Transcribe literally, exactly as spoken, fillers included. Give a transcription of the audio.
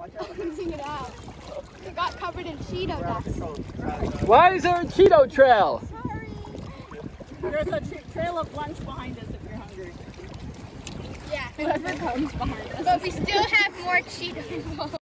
Cleansing it out. It got covered in Cheeto dust. Why is there a Cheeto trail? Sorry. There's a tra trail of lunch behind us if you're hungry. Yeah. Whoever comes behind us. But we still have more Cheetos.